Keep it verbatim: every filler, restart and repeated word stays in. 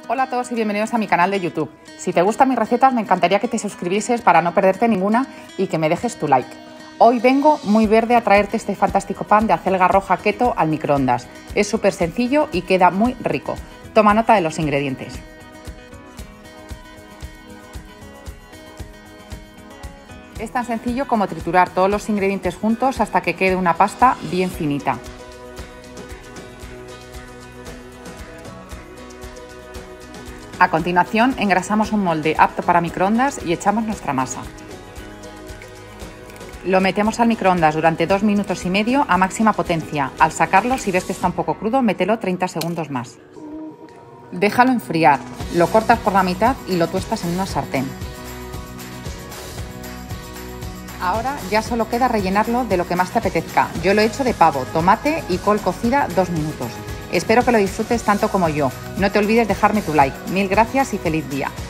Hola a todos y bienvenidos a mi canal de YouTube. Si te gustan mis recetas me encantaría que te suscribieses para no perderte ninguna y que me dejes tu like. Hoy vengo muy verde a traerte este fantástico pan de acelga roja keto al microondas. Es súper sencillo y queda muy rico. Toma nota de los ingredientes. Es tan sencillo como triturar todos los ingredientes juntos hasta que quede una pasta bien finita. A continuación, engrasamos un molde apto para microondas y echamos nuestra masa. Lo metemos al microondas durante dos minutos y medio a máxima potencia. Al sacarlo, si ves que está un poco crudo, mételo treinta segundos más. Déjalo enfriar, lo cortas por la mitad y lo tuestas en una sartén. Ahora ya solo queda rellenarlo de lo que más te apetezca. Yo lo he hecho de pavo, tomate y col cocida dos minutos. Espero que lo disfrutes tanto como yo. No te olvides dejarme tu like. Mil gracias y feliz día.